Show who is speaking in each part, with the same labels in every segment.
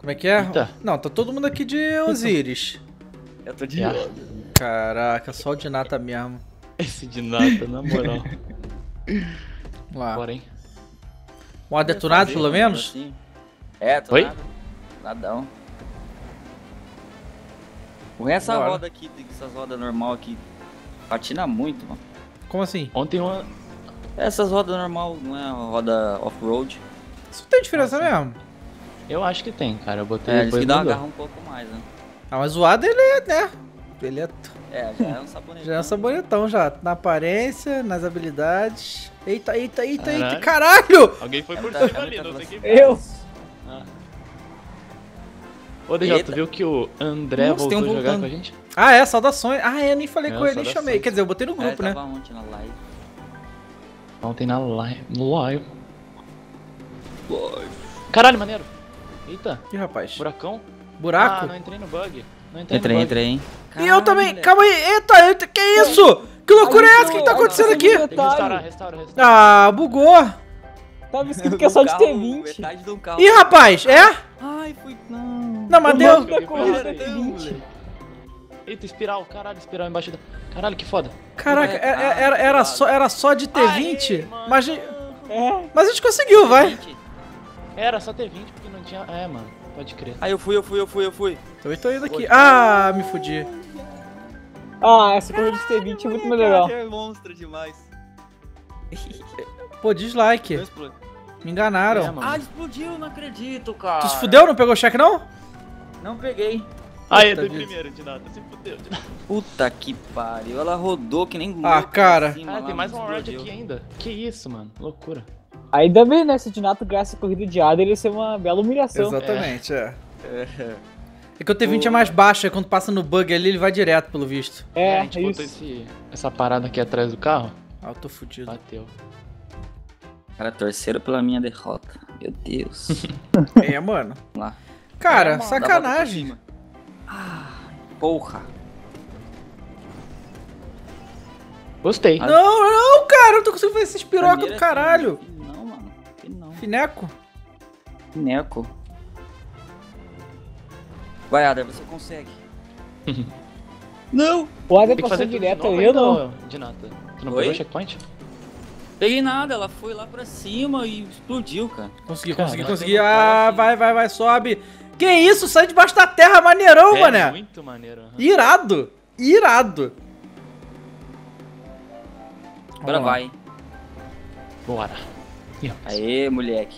Speaker 1: Como é que é?
Speaker 2: Eita.
Speaker 1: Não, tá todo mundo aqui de Osiris.
Speaker 3: Eu tô de
Speaker 2: Já.
Speaker 3: Yoda.
Speaker 1: Caraca, só o de nata mesmo.
Speaker 2: Esse de nada, na moral.
Speaker 1: Vamos lá.
Speaker 2: Bora, hein?
Speaker 1: Modo detonado, pelo menos?
Speaker 3: Assim. É, tô
Speaker 2: Oi?
Speaker 3: nada. Nadão. O resto essa
Speaker 1: Bora.
Speaker 3: roda aqui, essas rodas normal aqui, patina muito, mano.
Speaker 1: Como assim?
Speaker 2: Ontem uma...
Speaker 3: Essas rodas normal, não é roda off-road.
Speaker 1: Isso não tem diferença mesmo.
Speaker 2: Eu acho que tem, cara. Eu botei
Speaker 3: É, eles
Speaker 2: depois
Speaker 3: que dá uma
Speaker 2: mudou.
Speaker 3: garra um pouco mais, né?
Speaker 1: Ah, mas o Ada, ele é, né? Ele é...
Speaker 3: Já é um sabonete.
Speaker 1: Já é sabonetão já. Na aparência, nas habilidades. Eita, eita, eita, eita.
Speaker 2: Caralho.
Speaker 1: Caralho!
Speaker 2: Alguém foi
Speaker 3: É
Speaker 2: por
Speaker 3: muita-
Speaker 2: cima
Speaker 3: é
Speaker 2: ali,
Speaker 3: muita
Speaker 2: não sei quem
Speaker 3: velocidade.
Speaker 2: foi. Ô, DJ,
Speaker 3: Eita.
Speaker 2: tu viu que o André
Speaker 3: Nossa, tem
Speaker 2: voltou
Speaker 3: um
Speaker 2: a jogar
Speaker 3: voltando.
Speaker 2: com a gente?
Speaker 1: Ah, é, saudações. Ah, é, eu nem falei
Speaker 2: É,
Speaker 1: com ele, nem
Speaker 2: saudações.
Speaker 1: chamei. Quer dizer, eu botei no grupo, né?
Speaker 3: Tava ontem na live.
Speaker 2: Ontem na live. No live. Caralho, maneiro. Eita,
Speaker 1: Ih, rapaz.
Speaker 2: buracão.
Speaker 1: Buraco?
Speaker 2: Ah, não entrei no bug. Não entrei
Speaker 3: Entrei,
Speaker 2: no bug.
Speaker 3: entrei, hein?
Speaker 1: E eu também. Calma aí. Eita, eita, que isso? Que loucura é essa? O que tá acontecendo aqui?
Speaker 2: Tem que restaurar, restaurar.
Speaker 1: Ah, bugou.
Speaker 4: Tava escrito que é só de T20.
Speaker 3: Metade de um carro.
Speaker 1: Ih, rapaz, é?
Speaker 3: Ai, fui... Não.
Speaker 1: Não, mas
Speaker 4: O
Speaker 1: deu.
Speaker 4: nome da corrida é
Speaker 3: Não,
Speaker 4: T20.
Speaker 3: moleque.
Speaker 2: Eita, espiral, caralho, espiral embaixo da... Caralho, que foda.
Speaker 1: Caraca, era só de T20?
Speaker 2: Aê, mano.
Speaker 1: Mas,
Speaker 4: É,
Speaker 1: mas a gente conseguiu, vai.
Speaker 2: Era só T20 porque não tinha... É, mano, pode crer.
Speaker 3: Aí eu fui.
Speaker 1: Eu tô indo aqui. Ah, me fudi.
Speaker 4: essa corrida de T20 é muito mais legal.
Speaker 3: É monstro demais.
Speaker 1: Pô, dislike. Me enganaram.
Speaker 2: É, mano.
Speaker 3: Ah, explodiu, não acredito, cara.
Speaker 1: Tu se fudeu? Não pegou o cheque, não?
Speaker 3: Não peguei.
Speaker 2: Aí,
Speaker 1: Puta
Speaker 2: do
Speaker 1: vida.
Speaker 2: primeiro, de nada, se fudeu.
Speaker 3: Puta que pariu. Ela rodou que nem louca.
Speaker 1: Ah, cara.
Speaker 3: em cima
Speaker 2: Ah,
Speaker 3: lá,
Speaker 2: tem mais
Speaker 3: mas
Speaker 2: uma round
Speaker 3: explodiu.
Speaker 2: aqui ainda. Que isso, mano, loucura.
Speaker 4: Ainda bem, né? Se o Dinato ganhasse a corrida de Ada, ele ia ser uma bela humilhação.
Speaker 1: Exatamente, é. É que o T20 é mais baixo, aí quando passa no bug ali, ele vai direto, pelo visto.
Speaker 2: a
Speaker 4: É,
Speaker 2: gente
Speaker 4: isso.
Speaker 2: botou essa parada aqui atrás do carro,
Speaker 1: Ah, eu tô fudido.
Speaker 2: bateu.
Speaker 3: Cara, torceram pela minha derrota. Meu Deus.
Speaker 1: É, mano.
Speaker 3: Vamos lá.
Speaker 1: Cara,
Speaker 3: Dá a volta por
Speaker 1: sacanagem.
Speaker 3: cima. Ah, porra.
Speaker 2: Gostei.
Speaker 3: Ah,
Speaker 1: Não, cara, eu não tô conseguindo fazer esses piroca
Speaker 3: Maneira
Speaker 1: do caralho.
Speaker 3: assim, não, mano. Não.
Speaker 1: Fineco.
Speaker 3: Neco. Vai, Ada, você consegue. Não!
Speaker 4: O Ada
Speaker 2: Tem que
Speaker 4: passou
Speaker 2: fazer tudo de
Speaker 4: direto
Speaker 2: novo
Speaker 4: ali ou
Speaker 2: ainda,
Speaker 4: não?
Speaker 2: ô, de nada. Tu não
Speaker 3: Oi?
Speaker 2: pegou o checkpoint?
Speaker 3: Peguei nada, ela foi lá pra cima e explodiu, cara.
Speaker 1: Consegui,
Speaker 2: Cara,
Speaker 1: consegui,
Speaker 2: vai
Speaker 1: consegui.
Speaker 2: ter um
Speaker 1: Ah,
Speaker 2: cara
Speaker 1: vai, sobe. Que isso? Sai debaixo da terra, maneirão, mané.
Speaker 2: muito maneiro. aham.
Speaker 1: Irado. Irado.
Speaker 3: Agora
Speaker 1: Vamos lá.
Speaker 3: vai.
Speaker 2: Bora. Ih, rapaz.
Speaker 3: Aê, moleque.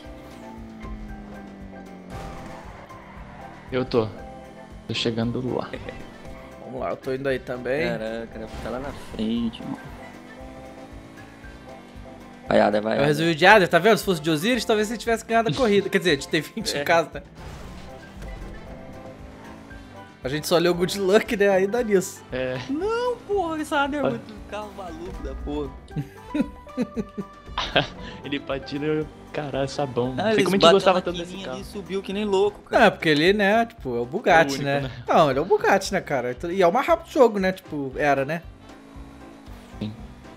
Speaker 2: Eu tô chegando lá.
Speaker 1: Vamos lá, eu tô indo aí também.
Speaker 3: Caraca, deve ficar lá na frente, mano. Vai, Ada, vai.
Speaker 1: Eu
Speaker 3: Ada.
Speaker 1: resolvi o de Ada, tá vendo? Se fosse de Osiris, talvez você tivesse ganhado a corrida. Quer dizer, de ter 20
Speaker 3: É.
Speaker 1: em casa, né? A gente só leu Good Luck, né? Aí dá nisso.
Speaker 2: É.
Speaker 3: Não, porra, essa Ada é
Speaker 2: Vai.
Speaker 3: muito carro maluco da porra.
Speaker 2: Ele patina, caralho, sabão. Não sei
Speaker 3: eles
Speaker 2: como a gente
Speaker 3: bateu
Speaker 2: gostava
Speaker 3: na
Speaker 2: tanto desse
Speaker 3: quininha
Speaker 2: carro.
Speaker 3: ali e subiu que nem louco, cara.
Speaker 1: É, porque ele, né, tipo, é o Bugatti,
Speaker 2: É o único,
Speaker 1: né?
Speaker 2: né?
Speaker 1: Não, ele é o Bugatti, né, cara? E é o mais rápido do jogo, né? Tipo, era, né?
Speaker 2: Sim.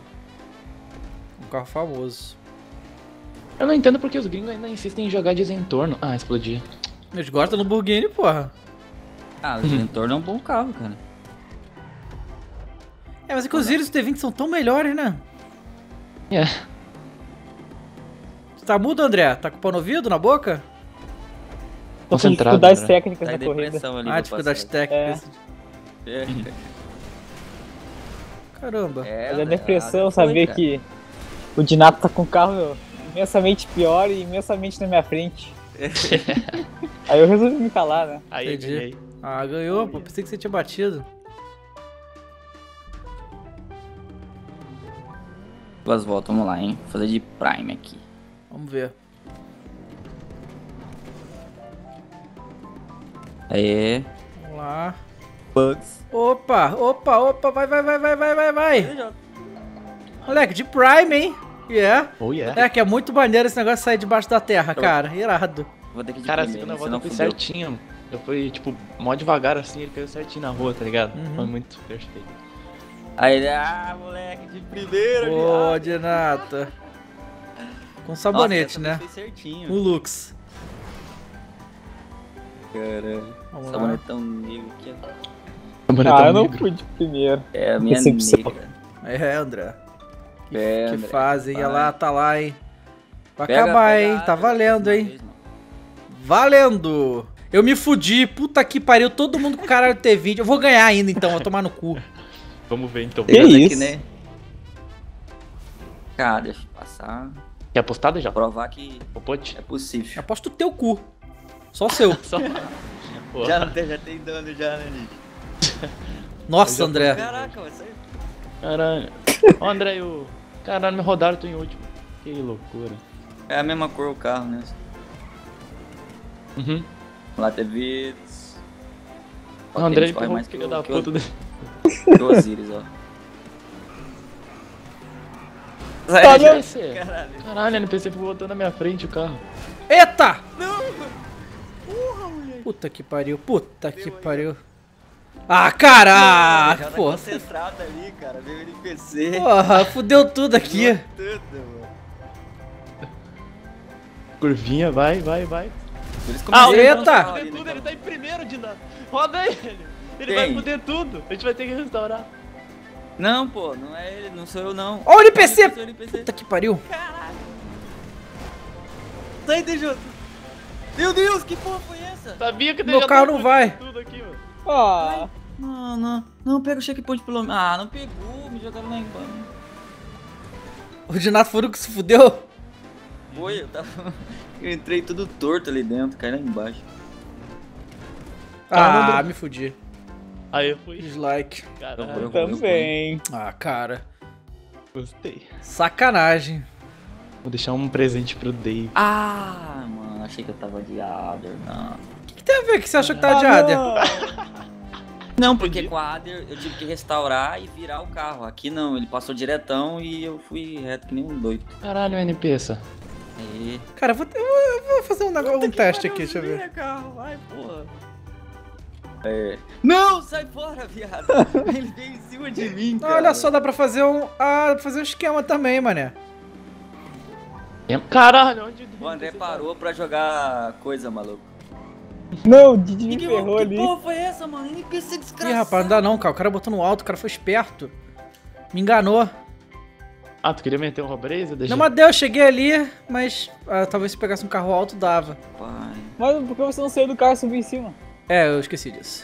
Speaker 1: Um carro famoso.
Speaker 2: Eu não entendo porque os gringos ainda insistem em jogar desentorno. Ah, explodi.
Speaker 1: Eles gostam do Lamborghini, porra.
Speaker 3: Ah, o Ventor é um bom carro, cara.
Speaker 1: É, mas é que os Osiris e o T20 são tão melhores, né?
Speaker 2: É.
Speaker 1: Você tá mudo, André? Tá com o pau no ouvido, na boca?
Speaker 4: Tô com
Speaker 2: Concentrado,
Speaker 4: dificuldades
Speaker 2: né?
Speaker 4: técnicas
Speaker 3: Tá em
Speaker 4: na corrida.
Speaker 3: depressão ali.
Speaker 1: Ah,
Speaker 3: meu
Speaker 1: dificuldades
Speaker 3: parceiro.
Speaker 1: técnicas.
Speaker 3: É.
Speaker 1: Caramba.
Speaker 3: É,
Speaker 4: Mas é
Speaker 3: Ada,
Speaker 4: depressão
Speaker 3: Ada foi,
Speaker 4: saber
Speaker 3: cara.
Speaker 4: que o Dinato tá com um carro imensamente pior e imensamente na minha frente. Aí eu resolvi me calar, né?
Speaker 2: Aí,
Speaker 1: Entendi.
Speaker 2: ganhei.
Speaker 1: Ah, ganhou, pô. Pensei que você tinha batido.
Speaker 3: Duas voltas, vamos lá, hein? Vou fazer de Prime aqui.
Speaker 1: Vamos ver.
Speaker 3: Aê.
Speaker 1: Vamos lá.
Speaker 3: Bugs.
Speaker 1: Opa, vai. Moleque, de Prime, hein? Yeah.
Speaker 2: Oh, yeah.
Speaker 1: É que é muito maneiro esse negócio de sair debaixo da terra, cara. Irado.
Speaker 3: Vou ter que ir de
Speaker 2: Cara, a
Speaker 3: primeiro,
Speaker 2: segunda
Speaker 3: senão
Speaker 2: volta foi
Speaker 3: fudeu.
Speaker 2: certinho. Eu fui, tipo, mó devagar assim, ele caiu certinho na rua, tá ligado?
Speaker 1: Uhum.
Speaker 2: Foi muito perfeito.
Speaker 3: Aí ele, moleque, de primeira,
Speaker 1: Ô,
Speaker 3: viado.
Speaker 1: de nata. Com
Speaker 3: Nossa,
Speaker 1: sabonete,
Speaker 3: essa
Speaker 1: né?
Speaker 3: foi certinho.
Speaker 1: O Lux.
Speaker 3: Caralho.
Speaker 1: Vamos
Speaker 3: Essa
Speaker 1: lá.
Speaker 3: mano é tão negra aqui, ó.
Speaker 4: Ah, eu não fui de primeiro.
Speaker 3: É a minha
Speaker 4: Decepção.
Speaker 3: negra.
Speaker 1: É, André.
Speaker 3: É,
Speaker 1: Que
Speaker 3: André.
Speaker 1: fase, hein? Olha lá, tá lá, hein? Vai
Speaker 3: Pega-
Speaker 1: acabar,
Speaker 3: pega
Speaker 1: hein?
Speaker 3: a
Speaker 1: Tá
Speaker 3: área
Speaker 1: valendo,
Speaker 3: da
Speaker 1: hein?
Speaker 3: vez, mano.
Speaker 1: Valendo! Eu me fudi, puta que pariu, todo mundo com caralho T20. Eu vou ganhar ainda, então, vou tomar no cu.
Speaker 2: Vamos ver então.
Speaker 4: Que
Speaker 3: Beleza
Speaker 4: isso?
Speaker 3: aqui, né? Cara, deixa eu passar.
Speaker 2: Quer apostada já?
Speaker 3: Provar que
Speaker 2: Popote?
Speaker 3: é possível.
Speaker 1: Aposto o teu cu. Só o seu.
Speaker 2: Só. Porra.
Speaker 3: Já tem dano já, né, Nick?
Speaker 1: Nossa, André.
Speaker 3: Caraca, vai sair.
Speaker 2: Caralho. Ó, André, eu... Caralho, me rodaram, eu tô em último. Que loucura.
Speaker 3: É a mesma cor o carro, né?
Speaker 2: Uhum.
Speaker 3: Lá teve Vids.
Speaker 2: O André empurrou o filho da puta dele.
Speaker 3: Que Osiris, ó.
Speaker 4: Tá, não.
Speaker 2: NPC. Caralho, NPC ficou botando na minha frente o carro.
Speaker 1: Eita! Puta que pariu, puta que pariu. Ah, cara!
Speaker 3: Já tá
Speaker 1: Porra.
Speaker 3: concentrado ali, cara. Veio o NPC.
Speaker 1: Porra, fudeu tudo aqui.
Speaker 3: Tudo, mano.
Speaker 2: Curvinha, vai.
Speaker 3: Eles
Speaker 2: Ah,
Speaker 3: começaram
Speaker 1: eita!
Speaker 3: a dançar
Speaker 2: Fuder
Speaker 3: ali, né,
Speaker 2: tudo,
Speaker 3: cara?
Speaker 2: ele tá em primeiro de nada. Roda ele. Ele
Speaker 3: Quem?
Speaker 2: vai fuder tudo. A gente vai ter que restaurar.
Speaker 3: Não, pô, não é ele, não sou eu, não.
Speaker 1: Ó o NPC!
Speaker 3: O NPC.
Speaker 1: Puta que pariu.
Speaker 3: Sai, DJ. Meu Deus, que porra foi essa?
Speaker 2: Sabia que
Speaker 1: Meu carro não vai.
Speaker 2: tudo aqui, mano.
Speaker 4: Ah,
Speaker 3: Não, pega o checkpoint pelo menos. Ah, não pegou, me jogaram lá embaixo.
Speaker 1: O Dinato foi o que se fudeu.
Speaker 3: Foi, eu tava. Eu entrei tudo torto ali dentro, caí lá embaixo.
Speaker 1: Ah, me fudi.
Speaker 2: Aí eu fui.
Speaker 1: Dislike.
Speaker 2: Caralho,
Speaker 4: também.
Speaker 1: Ah, cara.
Speaker 2: gostei.
Speaker 1: Sacanagem.
Speaker 2: Vou deixar um presente pro Dave.
Speaker 3: Ah, mano, achei que eu tava de Adder, não.
Speaker 1: O que tem a ver que você achou que tava de Adder?
Speaker 3: Não, porque com a Adder eu tive que restaurar e virar o carro. Aqui não, ele passou diretão e eu fui reto que nem um doido.
Speaker 2: Caralho, NPC.
Speaker 3: Aí.
Speaker 1: Cara, eu vou fazer um teste aqui, deixa eu ver.
Speaker 3: Carro, vai, porra. É. Não, sai fora, viado. Ele veio em cima de mim, cara.
Speaker 1: Olha só, dá pra fazer um esquema também, mané.
Speaker 2: Caralho, onde
Speaker 3: O André parou pra jogar coisa, maluco.
Speaker 4: Não, o Didi me ferrou
Speaker 3: que
Speaker 4: ali.
Speaker 3: porra foi essa, mano? NPC desgraçado.
Speaker 1: Ih, rapaz, não dá não, cara. O cara botou no alto, o cara foi esperto. Me enganou.
Speaker 2: Ah, tu queria meter um Robreza?
Speaker 1: Não, mas deu, eu cheguei ali, mas talvez se pegasse um carro alto, dava.
Speaker 3: Pai.
Speaker 4: Mas por que você não saiu do carro e subiu em cima?
Speaker 1: É, eu esqueci disso.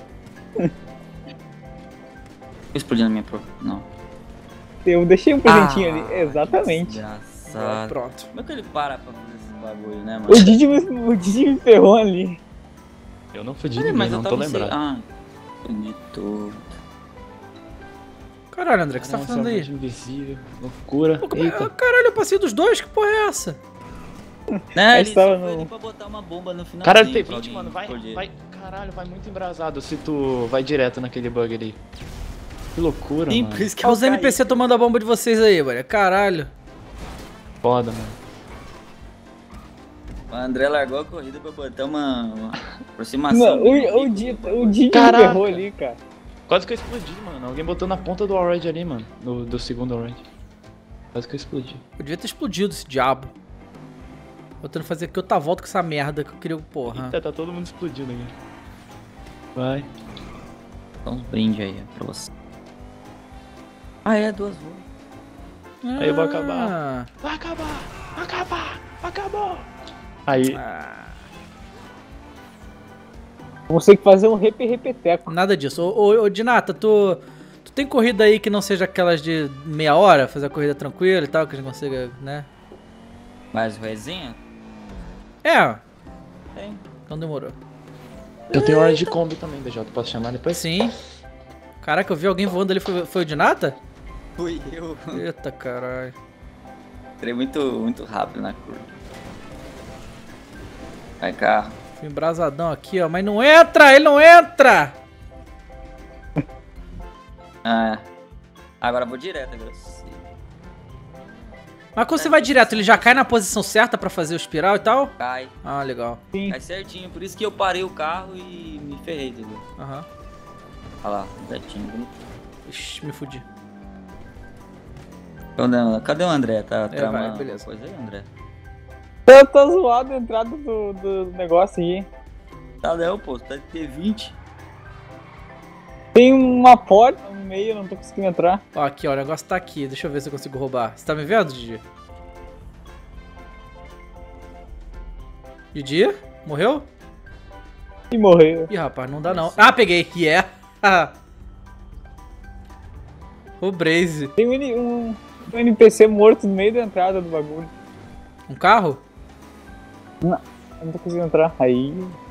Speaker 3: Explodiu na minha pro... Não.
Speaker 4: Eu deixei um presentinho ali. Exatamente.
Speaker 3: Desgraçado.
Speaker 1: Pronto.
Speaker 3: Como é que ele para pra fazer esse bagulho, né, mano?
Speaker 4: O Didi me ferrou ali.
Speaker 2: Eu não fudi
Speaker 3: Peraí,
Speaker 2: ninguém,
Speaker 3: mas eu
Speaker 2: não tô
Speaker 3: tava
Speaker 2: lembrado.
Speaker 3: Ah, bonito.
Speaker 1: Caralho, André, o que você tá
Speaker 2: Nossa,
Speaker 1: fazendo aí?
Speaker 2: invisível, loucura.
Speaker 1: Pô,
Speaker 2: Eita.
Speaker 1: caralho, eu passei dos dois, que porra é essa?
Speaker 3: Né,
Speaker 4: Ele
Speaker 3: ele só
Speaker 4: tava
Speaker 3: foi
Speaker 4: no-
Speaker 3: ali pra botar uma bomba no final.
Speaker 2: Caralho, T20, mano, vai. Caralho, vai muito embrasado se tu vai direto naquele bug ali. Que loucura,
Speaker 3: Sim,
Speaker 2: mano.
Speaker 3: por isso que
Speaker 1: Olha
Speaker 3: eu
Speaker 1: os
Speaker 3: caí.
Speaker 1: NPC tomando a bomba de vocês aí, velho. Caralho.
Speaker 2: Foda, mano.
Speaker 3: O André largou a corrida pra botar uma aproximação.
Speaker 4: Não,
Speaker 3: dele
Speaker 4: o
Speaker 3: aqui,
Speaker 4: Didi
Speaker 3: pô.
Speaker 4: me
Speaker 2: Caraca.
Speaker 4: ferrou ali, cara.
Speaker 2: Quase que eu explodi, mano. Alguém botou na ponta do Allred ali, mano. Do segundo Allred. Quase que eu explodi.
Speaker 1: Eu devia ter explodido esse diabo. Eu tentando fazer aqui outra volta com essa merda que eu queria, porra.
Speaker 2: Eita, tá todo mundo explodindo aqui. Vai.
Speaker 3: Dá uns brindes aí ó, pra você. Ah, é, 2 voos.
Speaker 2: Aí eu vou acabar. Vai acabar! Acabou! Aí,
Speaker 4: Vou ter que fazer um repeteco.
Speaker 1: Nada disso. Ô, Dinata, tu tem corrida aí que não seja aquelas de meia hora? Fazer a corrida tranquila e tal, que a gente consiga, né?
Speaker 3: Mais resenha?
Speaker 1: É,
Speaker 3: Tem.
Speaker 1: não demorou.
Speaker 2: eu tenho hora de Kombi também, DJ. Posso chamar depois?
Speaker 1: Sim. Caraca, eu vi alguém voando ali, foi o Dinata?
Speaker 3: Fui eu.
Speaker 1: Eita, caralho.
Speaker 3: Entrei muito rápido na curva. Vai, carro.
Speaker 1: Fui embrasadão aqui, ó. Mas não entra! Ele não entra!
Speaker 3: Ah, agora eu vou direto, agora.
Speaker 1: Mas quando você vai direto, ele já cai na posição certa pra fazer o espiral e tal?
Speaker 3: Cai.
Speaker 1: Ah, legal.
Speaker 3: Cai certinho. Por isso que eu parei o carro e me ferrei, entendeu?
Speaker 1: Aham.
Speaker 3: Olha lá, certinho, bonito.
Speaker 1: Ixi, me fudi.
Speaker 3: Cadê o André? Tá tramando
Speaker 1: vai, beleza.
Speaker 3: alguma coisa aí, André?
Speaker 4: Tá zoado a entrada do negócio aí.
Speaker 3: Tá não, pô, tá de T20.
Speaker 4: Tem uma porta no meio, eu não tô conseguindo entrar.
Speaker 1: Ó, aqui, ó, o negócio tá aqui. Deixa eu ver se eu consigo roubar. Você tá me vendo, Didi? Didi? Morreu?
Speaker 4: E morreu.
Speaker 1: Ih, rapaz, não dá não. Ah, peguei. Yeah. O Braze.
Speaker 4: Tem um NPC morto no meio da entrada do bagulho.
Speaker 1: Um carro?
Speaker 4: Não, eu não tô conseguindo entrar. Aí...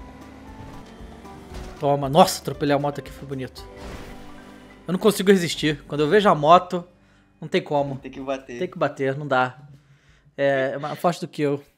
Speaker 1: Toma. Nossa, atropelei a moto aqui, foi bonito. Eu não consigo resistir. Quando eu vejo a moto, não tem como.
Speaker 3: Tem que bater.
Speaker 1: Tem que bater, não dá. É mais forte do que eu.